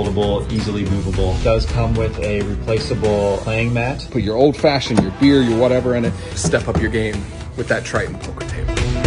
foldable, easily movable. It does come with a replaceable playing mat. Put your old fashioned, your beer, your whatever in it. Step up your game with that Triton poker table.